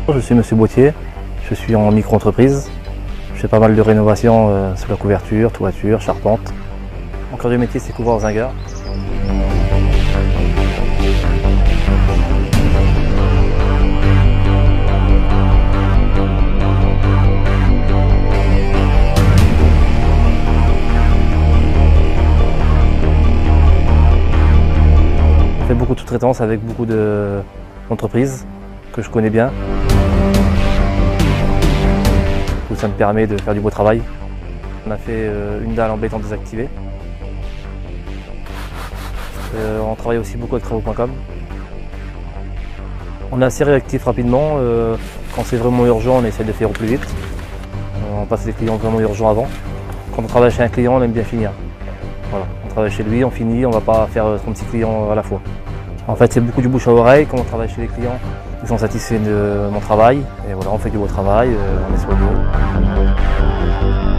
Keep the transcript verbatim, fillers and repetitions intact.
Je suis Monsieur Bautier, je suis en micro-entreprise. Je fais pas mal de rénovations euh, sur la couverture, toiture, charpente. Mon cœur du métier, c'est couvreur zingueur. Je fais beaucoup de sous-traitance avec beaucoup d'entreprises que je connais bien. Ça me permet de faire du beau travail. On a fait une dalle en béton désactivée. Euh, on travaille aussi beaucoup avec travaux point com. On est assez réactif rapidement. Euh, quand c'est vraiment urgent, on essaie de faire au plus vite. On passe les clients vraiment urgents avant. Quand on travaille chez un client, on aime bien finir. Voilà. On travaille chez lui, on finit, on ne va pas faire trente-six clients à la fois. En fait, c'est beaucoup du bouche à oreille. Quand on travaille chez les clients, ils sont satisfaits de mon travail. Et voilà, on fait du beau travail, on est soigneux.